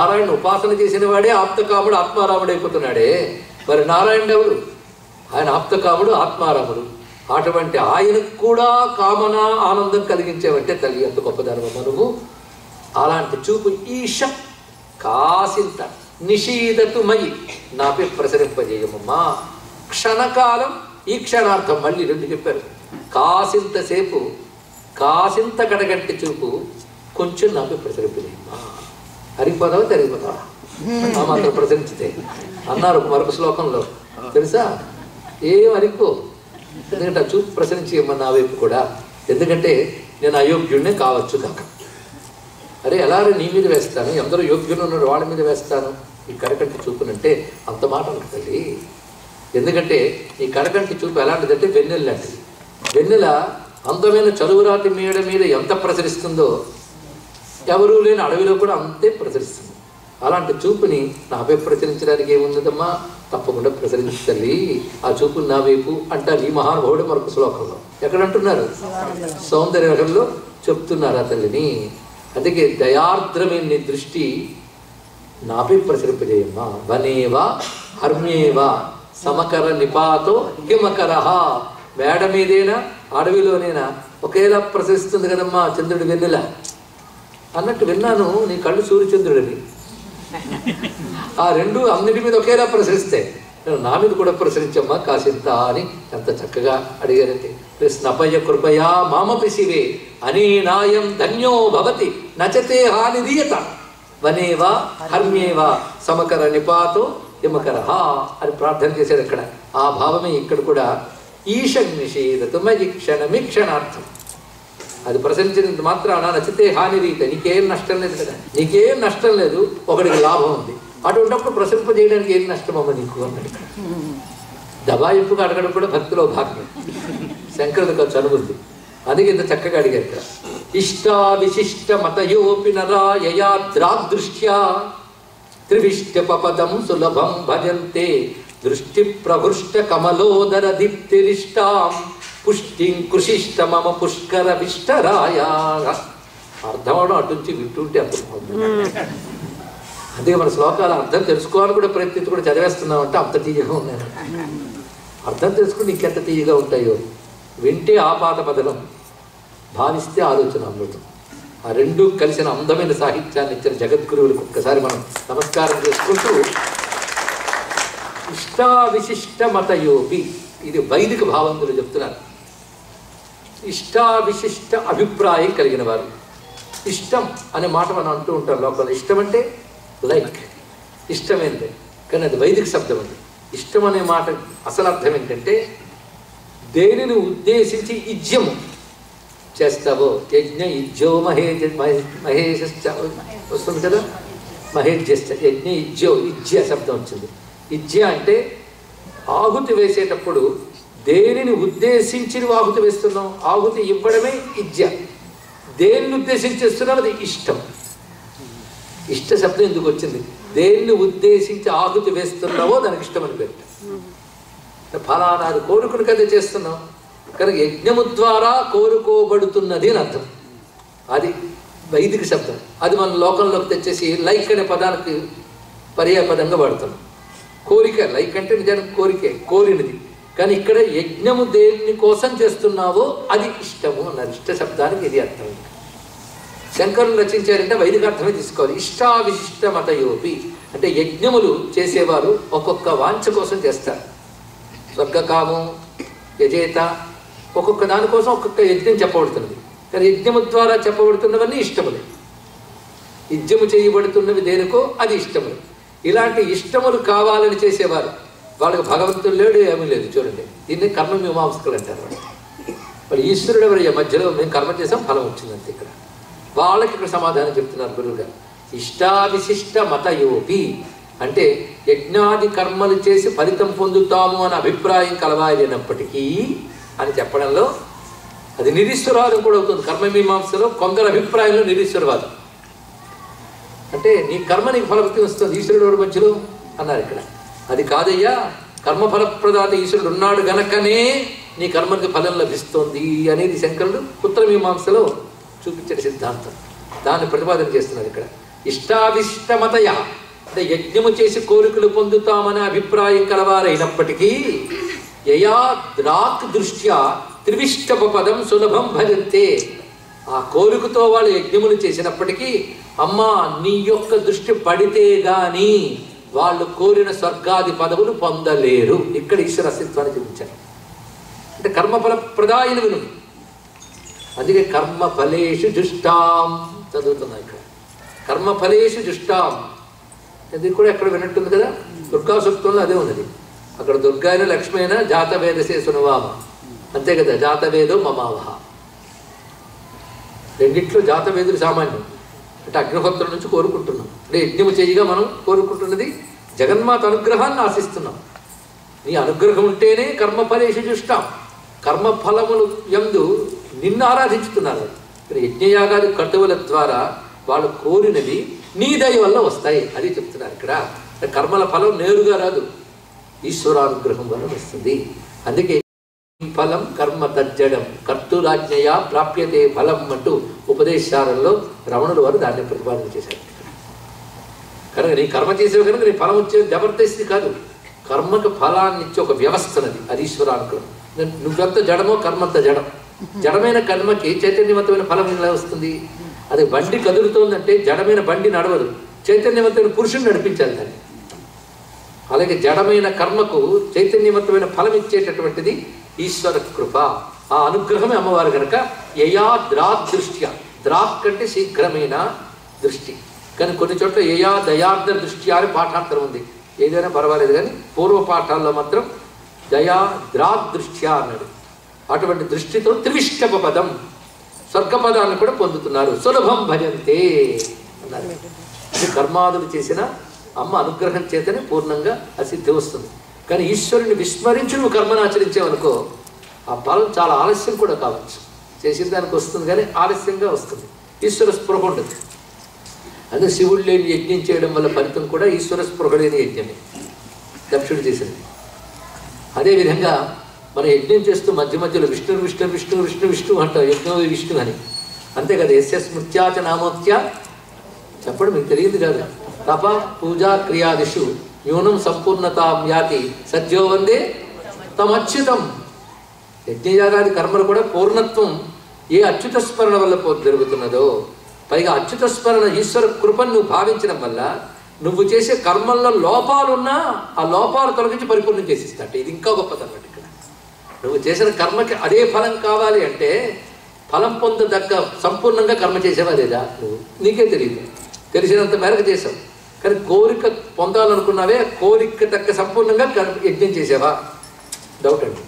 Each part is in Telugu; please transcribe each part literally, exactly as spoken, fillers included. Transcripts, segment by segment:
నారాయణ ఉపాసన చేసిన వాడే ఆప్తకాముడు ఆత్మారాముడు అయిపోతున్నాడే. మరి నారాయణుడు ఎవరు? ఆయన ఆప్తకాముడు ఆత్మారాముడు. అటువంటి ఆయనకు కూడా కామన ఆనందం కలిగించేవంటే తల్లి ఎంత గొప్పదనమ్మ నువ్వు. అలాంటి చూపు ఈశ కాసింత నిషీదతు మయి నాపై ప్రసరింపజేయమమ్మా. క్షణకాలం ఈ క్షణార్థం మళ్ళీ రెండు చెప్పారు. కాసింతసేపు కాసింత కడగంటి చూపు కొంచెం నాపై ప్రసరింపజేయమ్మా. అరిగిపోదావా తరిగిపోతావా ఆ మాత్రం ప్రసరించితే అన్నారు మరొక శ్లోకంలో తెలుసా. ఏం అరిగిపో, ఎందుకంటే ఆ చూపు ప్రసరించి ఇవ్వమని నా వైపు కూడా. ఎందుకంటే నేను అయోగ్యుడినే కావచ్చు కాక. అరే ఎలా నీ మీద వేస్తాను, ఎందరో యోగ్యులు ఉన్నారు వాళ్ళ మీద వేస్తాను ఈ కడకంటి చూపునంటే అంత మాట ఉంటుంది. ఎందుకంటే ఈ కడకంటి చూపు ఎలాంటిదంటే వెన్నెల లాంటిది. వెన్నెల అందమైన చలువురాతి మేడ మీద ఎంత ప్రసరిస్తుందో ఎవరూ లేని అడవిలో కూడా అంతే ప్రసరిస్తుంది. అలాంటి చూపుని నాపై ప్రసరించడానికి ఏముందమ్మా, తప్పకుండా ప్రసరించాలి ఆ చూపుని నా వైపు అంటారు ఈ మహానుభావుడు మరొక శ్లోకంలో. ఎక్కడంటున్నారు? సౌందర్యంలో చెప్తున్నారు ఆ తల్లిని. అందుకే దయార్ద్రమైన నీ దృష్టి నాపై ప్రసరింపజేయమ్మా. వనేవా హర్మ్యేవా సమకర నిపాతో హిమకర. మేడ మీదేనా అడవిలోనేనా ఒకేలా ప్రసరిస్తుంది కదమ్మా చంద్రుడి వెన్నెల అన్నట్టు విన్నాను. నీ కళ్ళు సూర్యచంద్రుడిని ఆ రెండు అన్నిటి మీద ఒకేలా ప్రసరిస్తే నా మీద కూడా ప్రసరించమ్మా కాసింత అని ఎంత చక్కగా అడిగారంటే. స్నపయ కృపయా మామపి శివే అనేనాయం ధన్యో భవతి నచతే హానిదీయత వనేవా హర్మ్యేవా సమకర నిపాతో హిమకర అని ప్రార్థన చేశారు అక్కడ. ఆ భావమే ఇక్కడ కూడా ఈశం నిషేధతు మయి క్షణమి క్షణార్థం. అది ప్రసరించినంత మాత్రాన నచ్చితే హాని రీత నీకేం నష్టం లేదు కదా. నీకేం నష్టం లేదు, ఒకడికి లాభం ఉంది. అటువంటిప్పుడు ప్రసరింపజేయడానికి ఏం నష్టమమ్మ నీకు అన్నాడు ఇక్కడ. దబాయింపుగా అడగడం కూడా భక్తిలో భాగమే. శంకరుడికి చనువుంది, అందుకే ఇంత చక్కగా అడిగారు ఇక్కడ. ఇష్టా విశిష్ట మతయోపి నరాయయాద్రాదృష్ట్యా త్రివిష్ట పపదం సులభం భజంతే దృష్టి ప్రభృష్ట కమలోదర దీప్తిరిష్టాం పుష్టిం కృషిష్ట మమ పుష్కర విష్టరాయ. అర్థం అవడం అటుంచి వింటుంటే అర్థం అవుతుంది. అందుకే మన శ్లోకాల అర్థం తెలుసుకోవాలని కూడా ప్రయత్నించి కూడా చదివేస్తున్నామంటే అంత తీయగా ఉన్నాయి. అర్థం తెలుసుకుని ఇంకెంత తీయగా ఉంటాయో. వింటే ఆపాత బదలం, భావిస్తే ఆలోచన అమృతం. ఆ రెండు కలిసిన అందమైన సాహిత్యాన్ని ఇచ్చిన జగద్గురువులకు ఒక్కసారి మనం నమస్కారం చేసుకుంటూ ఇష్టా విశిష్ట మతయోపి ఇది వైదిక భావంతులు చెప్తున్నారు. ఇష్టా విశిష్ట అభిప్రాయం కలిగిన వారు. ఇష్టం అనే మాట మనం అంటూ ఉంటారు లోపల. ఇష్టం అంటే లైక్ ఇష్టమైంది, కానీ అది వైదిక శబ్దం అండి. ఇష్టం అనే మాట అసలు అర్థం ఏంటంటే దేనిని ఉద్దేశించి ఇజ్యము చేస్తావో. యజ్ఞ ఇజ్జో మహే మహేష వస్తుంది కదా, మహేజ్యశ్చ యజ్ఞ ఇజ్జో ఇజ్య శబ్దం వచ్చింది. ఇజ్య అంటే ఆహుతి వేసేటప్పుడు దేనిని ఉద్దేశించి ఆహుతి వేస్తున్నాం, ఆహుతి ఇవ్వడమే ఇజ్య. దేనిని ఉద్దేశించి ఇస్తున్నాం అది ఇష్టం. ఇష్ట శబ్దం ఎందుకు వచ్చింది? దేన్ని ఉద్దేశించి ఆహుతి వేస్తున్నావో దానికి ఇష్టం అని పేరు. ఫలానాది కోరుకుని కదా చేస్తున్నాం కనుక యజ్ఞము ద్వారా కోరుకోబడుతున్నది అని అర్థం. అది వైదిక శబ్దం. అది మన లోకంలోకి తెచ్చేసి లైక్ అనే పదానికి పర్యాపదంగా వాడుతున్నాం. కోరిక లైక్ అంటే నిజానికి కోరికే, కోరినది. కానీ ఇక్కడ యజ్ఞము దేని కోసం చేస్తున్నావో అది ఇష్టము అన్నారు. ఇష్ట శబ్దానికి ఇది అర్థం. శంకరులు రచించారంటే వైదిక అర్థమే తీసుకోవాలి. ఇష్టా విశిష్ట మతయోపి అంటే యజ్ఞములు చేసేవారు ఒక్కొక్క వాంఛ కోసం చేస్తారు. స్వర్గకామం యజేత ఒక్కొక్క దానికోసం ఒక్కొక్క యజ్ఞం చెప్పబడుతున్నది. కానీ యజ్ఞము ద్వారా చెప్పబడుతున్నవన్నీ ఇష్టములే. యజ్ఞము చేయబడుతున్నవి దేనికో అది ఇష్టములు. ఇలాంటి ఇష్టములు కావాలని చేసేవారు వాళ్ళకి భగవంతుడు లేడు, ఏమీ లేదు. చూడండి, దీన్ని కర్మ మీమాంసకులు అంటారు. వాళ్ళు వాళ్ళు ఈశ్వరుడు ఎవరి మధ్యలో మేము కర్మ చేసాం ఫలం వచ్చిందంతే. ఇక్కడ వాళ్ళకి ఇక్కడ సమాధానం చెప్తున్నారు గురువుగారు. ఇష్టా విశిష్ట మతయోపి అంటే యజ్ఞాది కర్మలు చేసి ఫలితం పొందుతాము అనే అభిప్రాయం కలవాలైనప్పటికీ అని చెప్పడంలో అది నిరీశ్వరవాదం కూడా అవుతుంది. కర్మమీమాంసలో కొందరు అభిప్రాయంలో నిరీశ్వరవాదం అంటే నీ కర్మ నీకు ఫలపతి వస్తుంది ఈశ్వరుడు మధ్యలో అన్నారు. ఇక్కడ అది కాదయ్యా, కర్మఫలప్రదాత ఈశ్వరుడు ఉన్నాడు గనకనే నీ కర్మకి ఫలం లభిస్తోంది అనేది శంకరుడు ఉత్తరమీమాంసలో చూపించే సిద్ధాంతం. దాన్ని ప్రతిపాదన చేస్తున్నారు ఇక్కడ. ఇష్టావిష్టమతయ అంటే యజ్ఞము చేసి కోరికలు పొందుతామనే అభిప్రాయం కలవారైనప్పటికీ యయా ద్రాక్ దృష్ట్యా త్రివిష్టప పదం సులభం భజంతే ఆ కోరికతో వాళ్ళు యజ్ఞములు చేసినప్పటికీ అమ్మా నీ యొక్క దృష్టి పడితే గాని వాళ్ళు కోరిన స్వర్గాది పదవులు పొందలేరు. ఇక్కడ ఈశ్వర అస్తిత్వాన్ని చూపించారు. అంటే కర్మఫల ప్రదాయిని విను. అందుకే కర్మ ఫలేషు జుష్టాం చదువుతున్నాయి ఇక్కడ. కర్మ ఫలేషు జుష్టాం ఇది కూడా ఎక్కడ వినట్టుంది కదా. దుర్గా సూక్తంలో అదే ఉన్నది. అక్కడ దుర్గా అయినా లక్ష్మి అయినా జాతవేదసే సునవామ అంతే కదా. జాతవేదో మమావహ రెండిట్లో జాతవేదులు సామాన్యం. అంటే అగ్నిహోత్రుల నుంచి కోరుకుంటున్నాం. అంటే యజ్ఞము చేయగా మనం కోరుకుంటున్నది జగన్మాత అనుగ్రహాన్ని ఆశిస్తున్నాం. నీ అనుగ్రహం ఉంటేనే కర్మఫలేషు జుష్టాం. కర్మఫలములు యందు నిన్ను ఆరాధించుతున్నారు. యజ్ఞయాగాది కర్తవుల ద్వారా వాళ్ళు కోరినవి నీ దయ వల్ల వస్తాయి అది చెప్తున్నారు ఇక్కడ. కర్మల ఫలం నేరుగా రాదు, ఈశ్వరానుగ్రహం వల్ల వస్తుంది. అందుకే ఫలం కర్మ తజ్జడం కర్తూరాజ్ఞయ ప్రాప్యతే ఫలం అంటూ ఉపదేశాలలో రమణుల వారు దాన్ని ప్రతిపాదన చేశారు. కనుక నీ కర్మ చేసేవి కనుక నీ ఫలం వచ్చేది జబర్దస్తి కాదు. కర్మకు ఫలాన్ని ఇచ్చే ఒక వ్యవస్థ అది. అది ఈశ్వరానుగ్రహం. నువ్వెంత జడమో కర్మంత జడం. జడమైన కర్మకి చైతన్యవంతమైన ఫలం ఎలా వస్తుంది? అది బండి కదులుతోందంటే జడమైన బండి నడవదు, చైతన్యవంతమైన పురుషుని నడిపించాలి దాన్ని. అలాగే జడమైన కర్మకు చైతన్యవంతమైన ఫలం ఇచ్చేటటువంటిది ఈశ్వర కృప. ఆ అనుగ్రహమే అమ్మవారు కనుక యయా ద్రాక్ దృష్ట్యా, ద్రాక్ అంటే శీఘ్రమైన దృష్టి. కానీ కొన్ని చోట్ల యయా దయార్ధ దృష్ట్యా అని పాఠాంతరం ఉంది. ఏదైనా పర్వాలేదు కానీ పూర్వ పాఠాల్లో మాత్రం దయా ద్రాక్ దృష్ట్యా అన్నాడు. అటువంటి దృష్టితో త్రివిష్టప పదం స్వర్గపదాన్ని కూడా పొందుతున్నారు. సులభం భజంతే అన్నారు. ఇది కర్మాదులు చేసిన అమ్మ అనుగ్రహం చేతనే పూర్ణంగా అసిద్ధి వస్తుంది. కానీ ఈశ్వరుని విస్మరించి నువ్వు కర్మను ఆచరించావనుకో ఆ ఫలం చాలా ఆలస్యం కూడా కావచ్చు. చేసిన దానికి వస్తుంది కానీ ఆలస్యంగా వస్తుంది. ఈశ్వర స్పృహ ఉండదు. అదే శివుడు లేని యజ్ఞం చేయడం వల్ల ఫలితం కూడా ఈశ్వర స్పృహ లేని యజ్ఞమే దక్షుడు చేసింది. అదేవిధంగా మనం యజ్ఞం చేస్తూ మధ్య మధ్యలో విష్ణు విష్ణు విష్ణు విష్ణు విష్ణు అంటాం. యజ్ఞం విష్ణు అని అంతే కదా. ఎస్ఎస్ స్మృత్యాచ నామోత్య చెప్పడం మీకు తెలియదు కాదు. తప పూజా క్రియాదిషు న్యూనం సంపూర్ణతాం యాతి సత్యో వందే తమచ్యుతం. యజ్ఞయాగాది కర్మలు కూడా పూర్ణత్వం ఏ అచ్యుత స్మరణ వల్ల జరుగుతున్నదో, పైగా అచ్యుత స్మరణ ఈశ్వర కృపను నువ్వు భావించడం వల్ల నువ్వు చేసే కర్మల్లో లోపాలున్నా ఆ లోపాలు తొలగించి పరిపూర్ణం చేసిస్తాట. ఇది ఇంకా గొప్పదన్నమాట. ఇక్కడ నువ్వు చేసిన కర్మకి అదే ఫలం కావాలి అంటే ఫలం పొందదగ్గ సంపూర్ణంగా కర్మ చేసేవా లేదా నువ్వు నీకే తెలియదు. తెలిసినంత మేరకు చేసావు కానీ కోరిక పొందాలనుకున్నావే కోరిక తగ్గ సంపూర్ణంగా యజ్ఞం చేసావా డౌట్ అండి.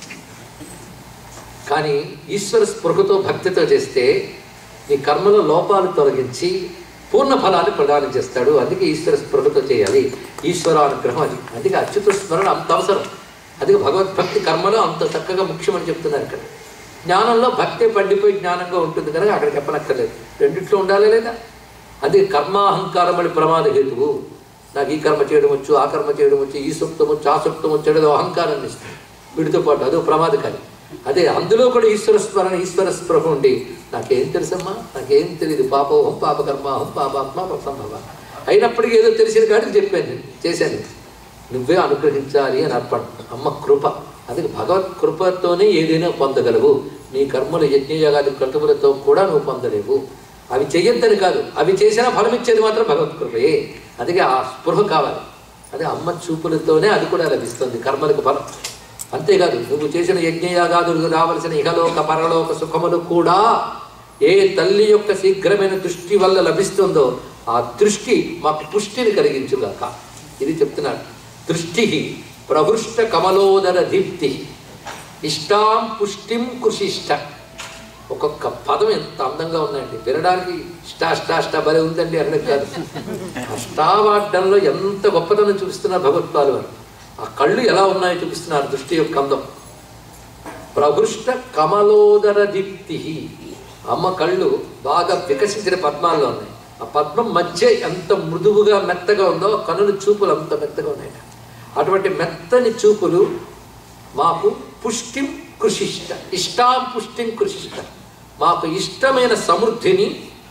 కానీ ఈశ్వర స్పృహతో భక్తితో చేస్తే నీ కర్మలో లోపాలు తొలగించి పూర్ణ ఫలాన్ని ప్రదానం చేస్తాడు. అందుకే ఈశ్వర స్పృహతో చేయాలి. ఈశ్వరానుగ్రహం అది. అందుకే అచ్యుత స్మరణ అంత అవసరం. అందుకే భగవద్భక్తి కర్మలో అంత చక్కగా ముఖ్యమని చెప్తున్నారు ఇక్కడ. జ్ఞానంలో భక్తి పండిపోయి జ్ఞానంగా ఉంటుంది కనుక అక్కడ చెప్పనక్కర్లేదు. రెండిట్లో ఉండాలి లేదా. అది కర్మాహంకారం అని ప్రమాద హేతువు. నాకు ఈ కర్మ చేయడం వచ్చు, ఆ కర్మ చేయడం వచ్చు, ఈ సూక్తం వచ్చు, ఆ సూక్తం వచ్చేది అహంకారాన్ని ఇస్తుంది వీడితో పాటు. అదో ప్రమాదకారి. అదే అందులో కూడా ఈశ్వర స్మరణ ఈశ్వర స్పృహ ఉండి నాకేం తెలుసమ్మా, నాకేం తెలియదు, పాపోహం పాపకర్మాహం పాపాత్మ సంభవ అయినప్పటికీ ఏదో తెలిసిన కాడికి చెప్పాను, నేను చేశాను. నువ్వే అనుగ్రహించాలి అని అర్పణ. అమ్మ కృప. అందుకే భగవత్ కృపతోనే ఏదైనా పొందగలవు. నీ కర్మల యజ్ఞయాగాది క్రతువులతో కూడా నువ్వు పొందలేవు. అవి చెయ్యొద్దని కాదు, అవి చేసినా ఫలం ఇచ్చేది మాత్రం భగవత్ కృపయే. అందుకే ఆ స్పృహ కావాలి. అదే అమ్మ చూపులతోనే అది కూడా లభిస్తుంది కర్మలకు ఫలం. అంతేకాదు నువ్వు చేసిన యజ్ఞయాగాదులకు రావలసిన ఇహలోక పరలోక సుఖములు కూడా ఏ తల్లి యొక్క శీఘ్రమైన దృష్టి వల్ల లభిస్తుందో ఆ దృష్టి మాకు పుష్టిని కలిగించుగాక. ఇది చెప్తున్నాడు. దృష్టి ప్రహృష్ట కమలోదర దీప్తి ఇష్టాం పుష్టిం కృషిష్ట. ఒక్కొక్క పదం ఎంత అందంగా ఉందండి. వినడానికి ఇష్టా అష్టాష్ట బలే ఉందండి అన్నది కాదు. అష్టావాడ్డంలో ఎంత గొప్పతనం చూపిస్తున్నారు భగవత్పాలు వారు. ఆ కళ్ళు ఎలా ఉన్నాయో చూపిస్తున్నారు దృష్టి యొక్క అందం. ప్రహృష్ట కమలోదర దీప్తి. అమ్మ కళ్ళు బాగా వికసించిన పద్మాల్లో ఉన్నాయి. ఆ పద్మం మధ్య ఎంత మృదువుగా మెత్తగా ఉందో కనుల చూపులు అంత మెత్తగా ఉన్నాయి. అటువంటి మెత్తని చూపులు మాకు పుష్టిం కృషిష్ట. ఇష్టాం పుష్టిం కృషిష్ట. మాకు ఇష్టమైన సమృద్ధిని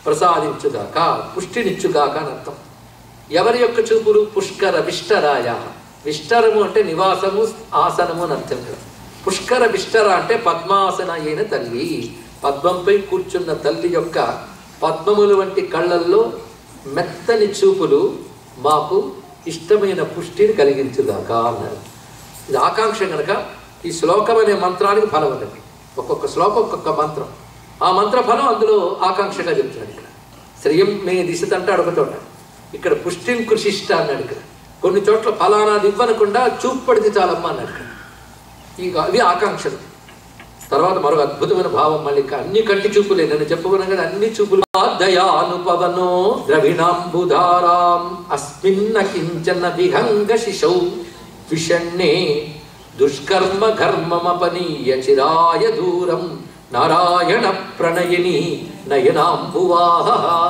ప్రసాదించుగాక, పుష్టినిచ్చుగాక అని అర్థం. ఎవరి యొక్క చూపులు? పుష్కర విష్టరాయ. విష్టరము అంటే నివాసము, ఆసనము అని అర్థం కదా. పుష్కర విష్టర అంటే పద్మాసన అయిన తల్లి, పద్మంపై కూర్చున్న తల్లి యొక్క పద్మములు వంటి కళ్ళల్లో మెత్తని చూపులు మాకు ఇష్టమైన పుష్టిని కలిగించుగాక అన్నారు. ఇది ఆకాంక్ష కనుక ఈ శ్లోకం అనే మంత్రానికి ఫలం ఉన్నది. ఒక్కొక్క శ్లోకం ఒక్కొక్క మంత్రం. ఆ మంత్ర ఫలం అందులో ఆకాంక్షగా చెప్తున్నాడు. ఇక్కడ శ్రియం మే దిశత అంటాడు ఒక చోట, ఇక్కడ పుష్టిం కృషిష్ట అన్నాడు. ఇక్కడ కొన్ని చోట్ల ఫలానాది ఇవ్వనకుండా చూపు పడితే చాలమ్మా అన్నాడు. ఇక్కడ ఈ అవి ఆకాంక్షలు. తర్వాత మరో అద్భుతమైన భావం మళ్ళీ అన్ని కంటి చూపులే. నేను చెప్పుకున్నాను కదా, అన్ని చూపులు. దయానుపవనో ద్రవిణాంబుధారాం అస్మిన్న కించన విహంగ శిశౌ విషణ్ణే దుష్కర్మ ఘర్మమపనీయ చిరాయ దూరం నారాయణ ప్రణయిని నయనాంబువాహ.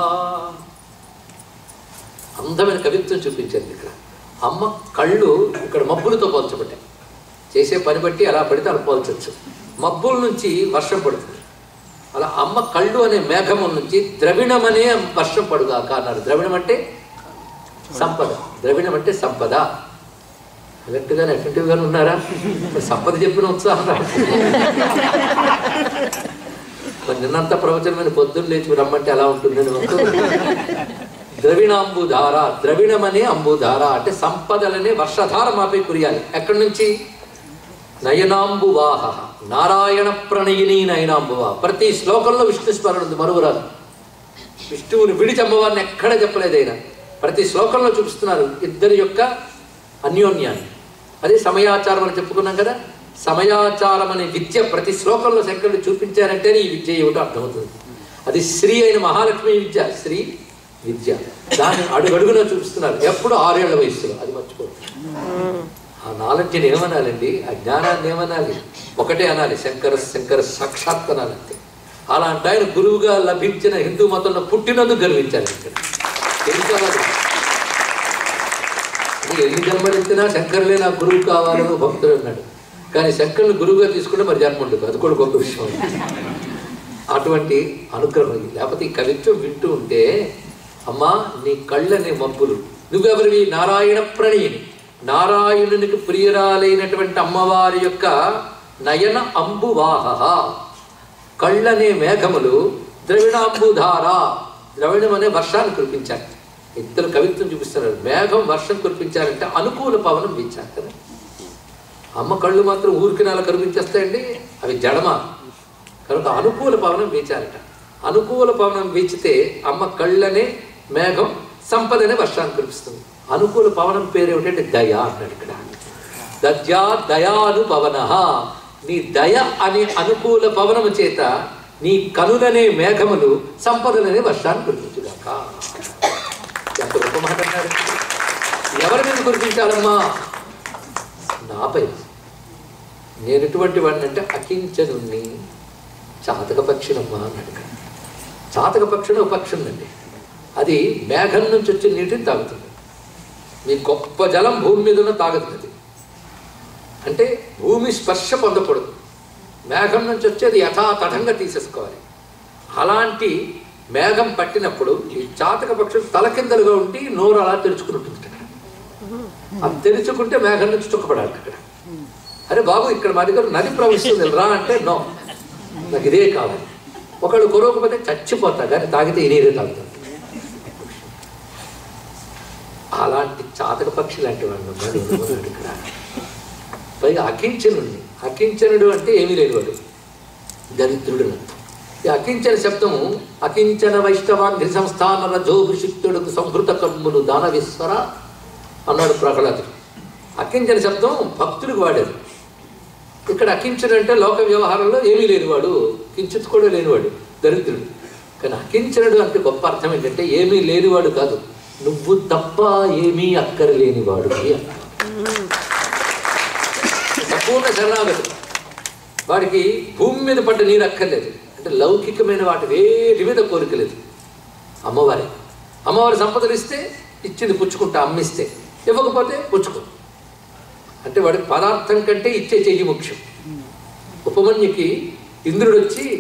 అందమైన కవిత్వం చూపించారు ఇక్కడ. అమ్మ కళ్ళు ఇక్కడ మబ్బులతో పోల్చబడ్డాయి. చేసే పని బట్టి అలా పడితే అలా పోల్చవచ్చు. మబ్బుల నుంచి వర్షం పడుతుంది. అలా అమ్మ కళ్ళు అనే మేఘముల నుంచి ద్రవిణం అనే వర్షం పడుగాక అన్నారు. ద్రవిణం అంటే సంపద, ద్రవిణం అంటే సంపద. కరెక్ట్గానే ఎఫెక్టివ్గానే ఉన్నారా? సంపద చెప్పిన ఉత్సాహం రా. మరి నిన్నంత ప్రవచనమైన పొద్దున్న లేచి రమ్మంటే ఎలా ఉంటుందని. ద్రవిణాంబుధార, ద్రవిణమనే అంబుధార అంటే సంపదలనే వర్షధార మాపై కురియాలి. ఎక్కడి నుంచి? నయనాంబువాహ, నారాయణ ప్రణయిని నయనాంబువా. ప్రతి శ్లోకంలో విష్ణు స్మరణ ఉంది, మరువురాదు. విష్ణువుని విడిచి అమ్మవారిని ఎక్కడ చెప్పలేదైనా ప్రతి శ్లోకంలో చూపిస్తున్నారు ఇద్దరి యొక్క అన్యోన్యాన్ని. అదే సమయాచారం అని చెప్పుకున్నాం కదా. సమయాచారం అనే విద్య ప్రతి శ్లోకంలో శంకరులు చూపించారంటేనే ఈ విద్య ఏమిటో అర్థమవుతుంది. అది శ్రీ అయిన మహాలక్ష్మి విద్య, శ్రీ విద్య. దాన్ని అడుగడుగునా చూపిస్తున్నారు. ఎప్పుడు ఆరేళ్ల వయస్సులో, అది మర్చిపోతుంది. ఆ నాలెడ్జ్ని ఏమనాలండి? ఆ జ్ఞానాన్ని ఏమనాలి? ఒకటే అనాలి, శంకర శంకర సాక్షాత్ అనాలంతే. అలాంటి ఆయన గురువుగా లభించిన హిందూ మతంలో పుట్టినందుకు గర్వించాలి. ఇక్కడ ఎన్ని జన్మలెత్తినా శంకరులే నాకు గురువు కావాలని భక్తుడు అన్నాడు. కానీ శంకరుని గురువుగా తీసుకుంటే మరి జన్మ ఉండదు. అది కూడా గొప్ప విషయం. అటువంటి అనుగ్రహం. లేకపోతే ఈ కవిత్వం వింటూ ఉంటే, అమ్మా నీ కళ్ళనే మబ్బులు, నువ్వెవరివి? నారాయణ ప్రణయిని, నారాయణునికి ప్రియురాలైనటువంటి అమ్మవారి యొక్క నయన అంబువాహ, కళ్ళనే మేఘములు, ద్రవిణాంబుధార, ద్రవిణం అనే వర్షాన్ని కురిపించారు. ఇద్దరు కవిత్వం చూపిస్తున్నారు. మేఘం వర్షం కురిపించారంటే అనుకూల పవనం వీచారు కదా. అమ్మ కళ్ళు మాత్రం ఊరికి నెల కనిపించేస్తాయండి, అవి జడమా. కనుక అనుకూల పవనం వీచారట. అనుకూల పవనం వీచితే అమ్మ కళ్ళనే మేఘం సంపదనే వర్షాన్ని కురిపిస్తుంది. అనుకూల పవనం పేరు ఏమిటంటే దయ అన్నాడు ఇక్కడ. దద్యా దయాను పవన, నీ దయ అనే అనుకూల పవనము చేత నీ కనులనే మేఘములు సంపదలనే వర్షాన్ని కురిపించుగాక. ఎంత గొప్ప మాట అన్నారు. ఎవరి మీద కురిపించాలమ్మా? నాపై. నేను ఎటువంటి వాడిని అంటే అకించనుణ్ణి, చాతక పక్షినమ్మా అన్నాడు. చాతక పక్షిని ఒక పక్షి ఉందండి. అది మేఘం నుంచి వచ్చే నీటిని తాగుతుంది. మీ గొప్ప జలం భూమి మీద ఉన్న తాగుతుంది. అంటే భూమి స్పర్శ పొందకూడదు. మేఘం నుంచి వచ్చేది యథాతథంగా తీసేసుకోవాలి. అలాంటి మేఘం పట్టినప్పుడు ఈ చాతక పక్షులు తలకిందలుగా ఉండి నోరు అలా తెరుచుకుని ఉంటుంది. అక్కడ అది తెరుచుకుంటే మేఘం నుంచి చుక్కపడాలి. అక్కడ అరే బాబు ఇక్కడ మా దగ్గర నది ప్రవహిస్తుంది రా అంటే నో, నాకు ఇదే కావాలి. ఒకళ్ళు కొరవకపోతే చచ్చిపోతా, కానీ తాగితే ఈ నీరే తాగుతాను. అలాంటి చాతక పక్షి లాంటి వాడు ఉన్నాడు ఇక్కడ. పైగా అకించనుడు. అకించనుడు అంటే ఏమీ లేనివాడు, దరిద్రుడు. ఈ అకించన శబ్దము అకించన వైష్ణవాన్ సంస్థాన రజోభిషిక్తుడుకు సంహృత కర్ములు దానవేశ్వర అన్నాడు ప్రహ్లాదుడు. అకించన శబ్దం భక్తుడికి వాడారు. ఇక్కడ అకించన అంటే లోక వ్యవహారంలో ఏమీ లేనివాడు, కించిత్ కూడా లేనివాడు, దరిద్రుడు. కానీ అకించనుడు అంటే గొప్ప అర్థం ఏంటంటే ఏమీ లేనివాడు కాదు, నువ్వు తప్ప ఏమీ అక్కరలేనివాడు. సంపూర్ణ శరణాగతి. వాడికి భూమి మీద పడ్డ నీరు అక్కర్లేదు. అంటే లౌకికమైన వాటి వేటి మీద కోరికలేదు. అమ్మవారి అమ్మవారి సంపదలు ఇస్తే ఇచ్చింది పుచ్చుకుంటా, అమ్మిస్తే ఇవ్వకపోతే పుచ్చుకో. అంటే వాడికి పదార్థం కంటే ఇచ్చే చెయ్యి ముఖ్యం. ఉపమన్యుకి ఇంద్రుడు వచ్చి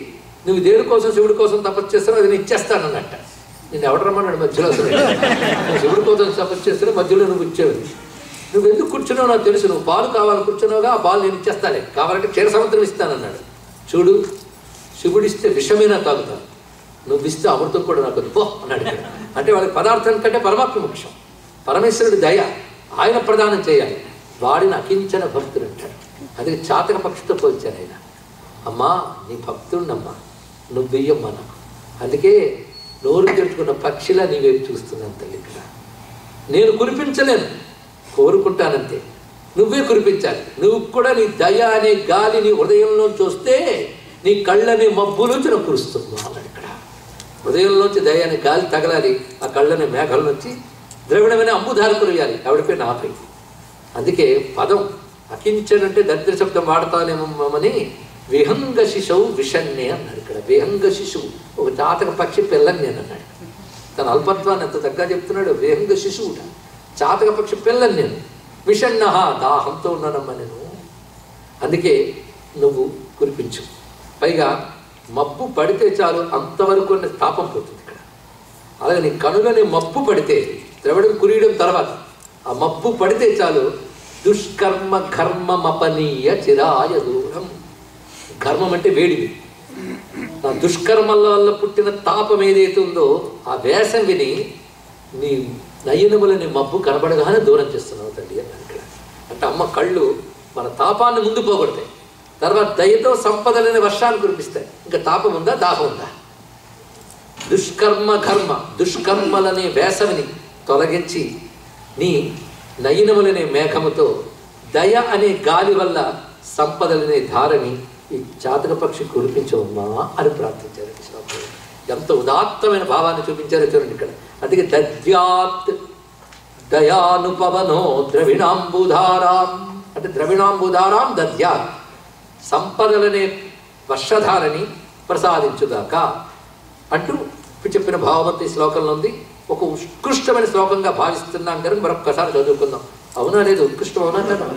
నువ్వు దేని కోసం శివుడి కోసం తపస్సు చేస్తావు అది నేను ఇచ్చేస్తానన్నట్ట. నేను ఎవడు రమ్మన్నాడు మధ్యలో? అసలు నువ్వు శివుడి కోసం తపస్సు చేస్తే మధ్యలో నువ్వు ఇచ్చేవి. నువ్వు ఎందుకు కూర్చున్నావు నాకు తెలుసు, నువ్వు పాలు కావాలి కూర్చున్నావుగా, ఆ పాలు నేను ఇచ్చేస్తానే, కావాలంటే క్షీర సముద్రం ఇస్తానన్నాడు. చూడు, శివుడిస్తే విషమైనా తాగుతాను, నువ్వు ఇస్తే అమృతం కూడా నాకు పో అన్నాడు ఇక్కడ. అంటే వాళ్ళకి పదార్థం కంటే పరమాత్మ ముఖ్యం, పరమేశ్వరుడి దయ ఆయన ప్రదానం చేయాలి. వాడిని అకించన భక్తుడు అంటాడు. అది చాతక పక్షితో పోల్చాను ఆయన. అమ్మా నీ భక్తుడినమ్మా, నువ్వు వెయ్యమ్మా నాకు. అందుకే నోరు తెరుచుకున్న పక్షిలా నీ వైపు చూస్తున్నాను తల్లి. ఇక్కడ నేను కురిపించలేను, కోరుకుంటానంతే, నువ్వే కురిపించాలి. నువ్వు కూడా నీ దయ అనే గాలి నీ హృదయంలో చూస్తే నీ కళ్ళని మబ్బులోంచి నాకు కురుస్తుంది అన్నాడు ఇక్కడ. హృదయంలోంచి దయ అనే గాలి తగలాలి, ఆ కళ్ళని మేఘంలోంచి ద్రవిడమైన అంబుధార కురియాలి. ఆవిడపై నాపై. అందుకే పదం అకించనంటే దరిద్ర శబ్దం వాడతానేమని విహంగ శిశువు విషన్నే అన్నాడు ఇక్కడ. విహంగ శిశువు ఒక చాతక పక్షి పిల్లని నేను అన్నాడు. తన అల్పత్వాన్ని ఎంత దగ్గర చెప్తున్నాడు. విహంగ శిశువుట, చాతక పక్షి పిల్లని నేను, విషన్న దాహంతో ఉన్నానమ్మా నేను. అందుకే నువ్వు కురిపించు. పైగా మబ్బు పడితే చాలు అంతవరకు తాపం పోతుంది ఇక్కడ. అలాగే నీ కనులని మబ్బు పడితే, ద్రవిడం కురియడం తర్వాత ఆ మబ్బు పడితే చాలు, దుష్కర్మ ఘర్మమపనీయ చిరాయ దూరం. ఘర్మం అంటే వేడివి. ఆ దుష్కర్మల వల్ల పుట్టిన తాపం ఏదైతే ఉందో ఆ వేసవిని నీ నయనములని మబ్బు కనబడగానే దూరం చేస్తున్నావు తల్లి అన్నాడు ఇక్కడ. అంటే అమ్మ కళ్ళు మన తాపాన్ని ముందు పోగొడతాయి, తర్వాత దయతో సంపదలని వర్షాన్ని కురిపిస్తాయి. ఇంకా తాపం ఉందా, దాహం ఉందా? దుష్కర్మ ఘర్మ, దుష్కర్మలనే వేసవిని తొలగించి నీ నయనములనే మేఘముతో దయ అనే గాలి వల్ల సంపదలనే ధారని ఈ చాతక పక్షి కురిపించవమ్మా అని ప్రార్థించారు. ఎంత ఉదాత్తమైన భావాన్ని చూపించారో చూడండి ఇక్కడ. అందుకే దద్యాత్ దయానుపవనో ద్రవిణాంబుధారాం అంటే ద్రవిణాంబుధారాం దద్యాత్, సంపదలనే వర్షధారని ప్రసాదించుగాక అంటూ చెప్పిన భావమంత ఈ శ్లోకంలో ఉంది. ఒక ఉత్కృష్టమైన శ్లోకంగా భావిస్తున్నాం కనుక మరొక్కసారి చదువుకుందాం. అవునా లేదు? ఉత్కృష్టం అవునా కదా?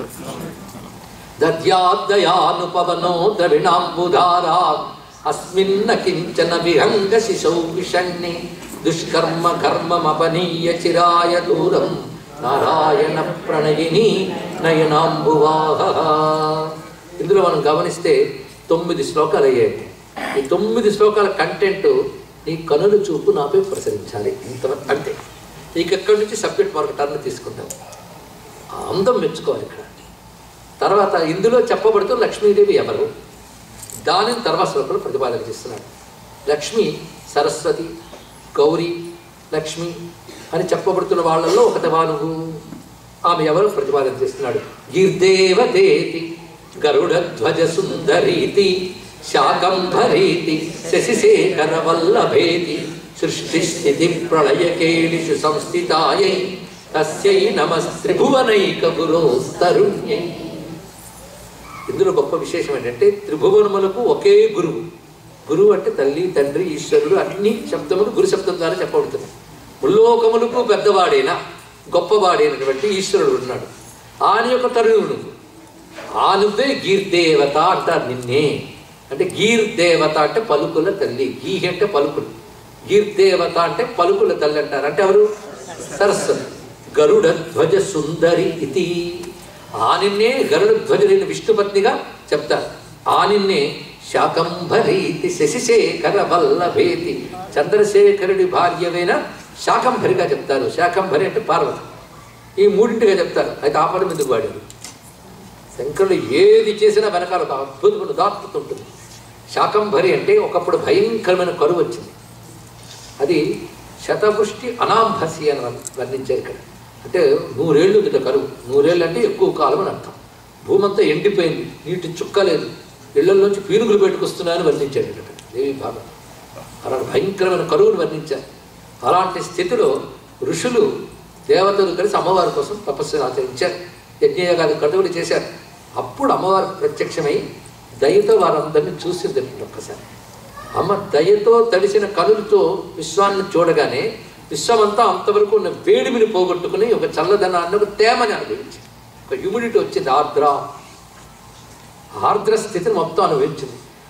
దద్యాదయానుపవనో ద్రవిణాంబుధారా అస్మిన్న కించన విహంగ శిశౌ విషణ్ణి దుష్కర్మ కర్మమపనీయ చిరాయ దూరం నారాయణ ప్రణయిని నయనాంబువాహ. ఇందులో మనం గమనిస్తే తొమ్మిది శ్లోకాలు అయ్యాయి. ఈ తొమ్మిది శ్లోకాల కంటెంట్ నీ కనుల చూపు నాపై ప్రసరించాలి ఇంత అంతే. ఇక ఎక్కడి నుంచి సబ్జెక్ట్ మరొక టర్న్ తీసుకుంటాం. అందం మెచ్చుకోవాలి ఇక్కడ. తర్వాత ఇందులో చెప్పబడుతున్న లక్ష్మీదేవి ఎవరు, దానిని తర్వాత శ్లోకంలో ప్రతిపాదన చేస్తున్నాడు. లక్ష్మి, సరస్వతి, గౌరీ, లక్ష్మి అని చెప్పబడుతున్న వాళ్ళల్లో ఒకటివా నువ్వు? ఆమె ఎవరు ప్రతిపాదన చేస్తున్నాడు. గిర్దేవదేతి గరుడధ్వజ సుందరీతి శాకంభరీతి శశిశేఖర వల్లభేతి సృష్టి స్థితి ప్రళయకేళిషు సంస్థితాయై తస్యై నమస్త్రిభువనైక గురోస్తరుణ్యై. ఇందులో గొప్ప విశేషం ఏంటంటే త్రిభువనములకు ఒకే గురువు. గురువు అంటే తల్లి, తండ్రి, ఈశ్వరుడు అన్ని శబ్దములు గురు శబ్దం ద్వారా చెప్పబడుతున్నాయి. ముల్లోకములకు పెద్దవాడైన గొప్పవాడైనటువంటి ఈశ్వరుడు ఉన్నాడు. ఆయన యొక్క తరుణుడు నువ్వు. ఆ నువ్వే గీర్దేవత అంటారు నిన్నే. అంటే గీర్దేవత అంటే పలుకుల తల్లి, గీ అంటే పలుకులు, గీర్దేవత అంటే పలుకుల తల్లి అంటారు. అంటే ఎవరు? సరస్వతి. గరుడ ధ్వజ సుందరి ఇది. ఆ నిన్నే గరుడ ధ్వజులైన విష్ణుపత్నిగా చెప్తారు. ఆ నిన్నే శాకంభరీతి శశిశేఖర వల్లభేతి, చంద్రశేఖరుడి భార్యవైన శాకంభరిగా చెప్తారు. శాకంభరి అంటే పార్వతి. ఈ మూడింటిగా చెప్తారు. అయితే ఆ పదం ఎందుకు వాడారు? శంకరులు ఏది చేసినా వెనకాల ఒక అద్భుతమైన ఉదాత్తత ఉంటుంది. శాకంభరి అంటే ఒకప్పుడు భయంకరమైన కరువు వచ్చింది. అది శతపుష్టి అనాంభసి అని వర్ణించారు ఇక్కడ. అంటే నూరేళ్ళు ఉంది కరువు. నూరేళ్ళు అంటే ఎక్కువ కాలం అని అర్థం. భూమంతా ఎండిపోయింది, నీటి చుక్క లేదు, ఇళ్లలోంచి పీనుగులు పెట్టుకొస్తున్నాయని వర్ణించారు ఇక్కడ దేవి భాగం. అలాంటి భయంకరమైన కరువును వర్ణించారు. అలాంటి స్థితిలో ఋషులు దేవతలు కలిసి అమ్మవారి కోసం తపస్సును ఆచరించారు. యజ్ఞయాగాది క్రతువులు చేశారు. అప్పుడు అమ్మవారు ప్రత్యక్షమై దయతో వారందరినీ చూసింది. ఒక్కసారి అమ్మ దయతో తడిసిన కనులతో విశ్వాన్ని చూడగానే విశ్వమంతా అంతవరకు ఉన్న వేడిమిని పోగొట్టుకుని ఒక చల్లదనాన్ని, ఒక తేమని అనుభవించింది. ఒక హ్యూమిడిటీ వచ్చింది, ఆర్ద్ర ఆర్ద్ర స్థితిని మొత్తం అనుభవించింది.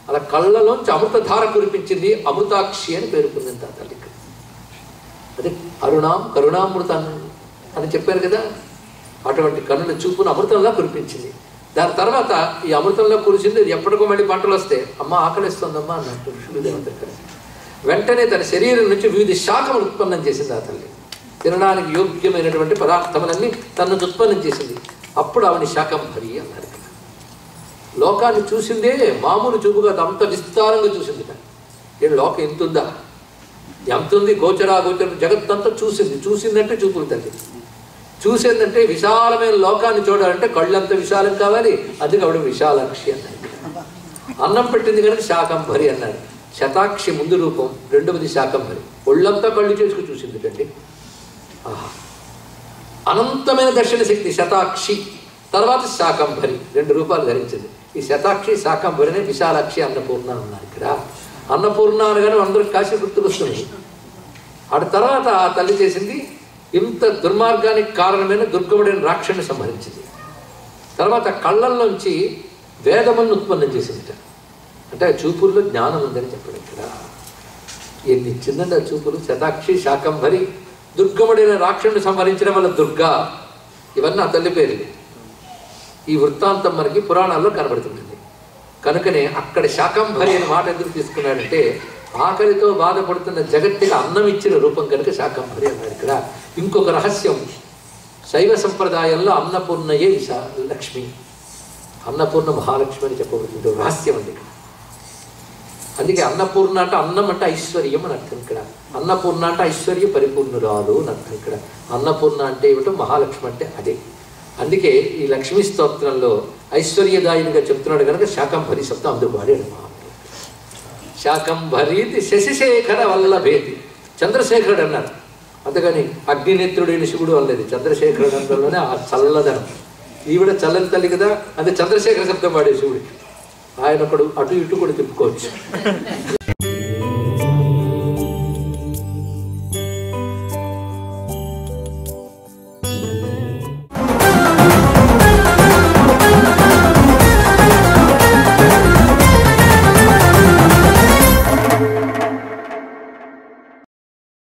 అలా కళ్ళలోంచి అమృతధార కురిపించింది. అమృతాక్షి అని పేరు పొందింది ఆ తల్లికి. అదే అరుణాం కరుణామృతం అని చెప్పారు కదా. అటువంటి కన్నుల చూపును అమృతంలా కురిపించింది. దాని తర్వాత ఈ అమృతంలో కురిసింది. ఎప్పటికో మళ్ళీ పంటలు వస్తే అమ్మ ఆకలిస్తుందమ్మా అన్నట్టు ఋషులు దేవత వెంటనే తన శరీరం నుంచి వివిధ శాఖలు ఉత్పన్నం చేసింది ఆ తల్లి. తినడానికి యోగ్యమైనటువంటి పదార్థములన్నీ తనను ఉత్పన్నం చేసింది. అప్పుడు ఆవిడ శాకంభరి అన్నారు. లోకాన్ని చూసిందే మామూలు చూపుగా అంత విస్తారంగా చూసింది. నేను లోకం ఎంతుందా ఎంతుంది గోచరా గోచర జగత్తంతా చూసింది. చూసిందంటే చూపులు తల్లి. చూసేందంటే విశాలమైన లోకాన్ని చూడాలంటే కళ్ళంత విశాలం కావాలి. అందుకే ఆవిడ విశాలాక్షి అన్నారు. అన్నం పెట్టింది కనుక శాకంభరి అన్నారు. శతాక్షి ముందు రూపం, రెండవది శాకంభరి. ఒళ్ళంతా కళ్ళు చేసుకుని చూసింది అండి. ఆహా, అనంతమైన దర్శన శక్తి శతాక్షి. తర్వాత శాకంభరి రెండు రూపాలు ధరించింది. ఈ శతాక్షి శాకంభరిని విశాలాక్షి అన్నపూర్ణ అన్నారు. ఇక్కడ అన్నపూర్ణ అనగానే అందరికి కాశీ గుర్తుకొస్తుంది. ఆ తర్వాత ఆ తల్లి చేసింది ఇంత దుర్మార్గానికి కారణమైన దుర్గముడైన రాక్షసుని సంహరించింది. తర్వాత కళ్ళల్లోంచి వేదములను ఉత్పన్నం చేసింది. అంటే చూపుల్లో జ్ఞానం ఉందని చెప్పడం. ఇక్కడ ఎన్ని ఇచ్చిందండి ఆ చూపులు. శతాక్షి శాకంభరి దుర్గముడైన రాక్షసుని సంహరించడం వల్ల దుర్గా. ఇవన్నీ ఆ తల్లి పేరు. ఈ వృత్తాంతం మనకి పురాణాల్లో కనబడుతుంటుంది. కనుకనే అక్కడ శాకంభరి అనే మాట ఎందుకు తీసుకున్నాడంటే ఆకలితో బాధపడుతున్న జగత్తుకి అన్నం ఇచ్చిన రూపం కనుక శాకంభరి అన్నాడు. ఇక్కడ ఇంకొక రహస్యం, శైవ సంప్రదాయంలో అన్నపూర్ణయే విశా లక్ష్మి, అన్నపూర్ణ మహాలక్ష్మి అని చెప్పబడుతుంది. రహస్యం అండి. అందుకే అన్నపూర్ణ అంటే అన్నం అంటే ఐశ్వర్యం అని అర్థం. ఇక్కడ అన్నపూర్ణ అంటే ఐశ్వర్య పరిపూర్ణురాలు అని అర్థం. ఇక్కడ అన్నపూర్ణ అంటే ఏమిటో, మహాలక్ష్మి అంటే అదే. అందుకే ఈ లక్ష్మీ స్తోత్రంలో ఐశ్వర్యదాయినిగా చెప్తున్నాడు కనుక శాకంభరి శబ్దం అందుకు వాడాడు. శాకంభరీతి శశిశేఖర వల్లభేతి, చంద్రశేఖరుడు అన్నారు. అంతేగాని అగ్నినేత్రుడైన శివుడు అనలేదు. చంద్రశేఖరుడు అంతలోనే ఆ చల్లదనం. ఈవిడ చల్లని తల్లి కదా, అంటే చంద్రశేఖర శబ్దం వాడే శివుడికి. ఆయన ఒకడు అటు ఇటు కూడా తిప్పుకోవచ్చు.